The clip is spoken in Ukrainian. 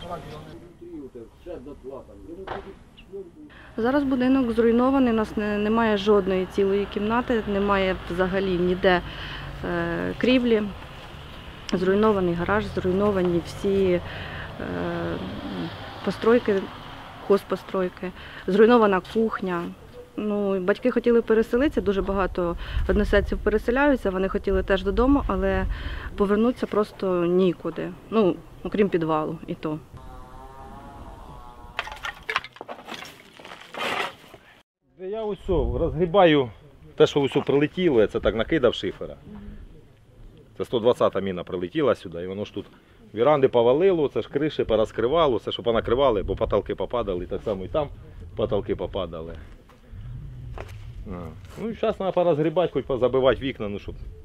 Зараз будинок зруйнований, у нас немає жодної цілої кімнати, немає взагалі ніде крівлі. Зруйнований гараж, зруйновані всі постройки, хозпостройки, зруйнована кухня. Ну, батьки хотіли переселитися, дуже багато односельців переселяються, вони хотіли теж додому, але повернутися просто нікуди, ну, окрім підвалу і то. Я ось розгрібаю те, що ось прилетіло, я це так накидав шифера. Це 120-та міна прилетіла сюди, і воно ж тут віранди повалило, це ж криші порозкривало, це що понакривали, бо потолки попадали, так само і там потолки попадали. Ну і зараз треба порозгрібати, хоч позабивати вікна, ну щоб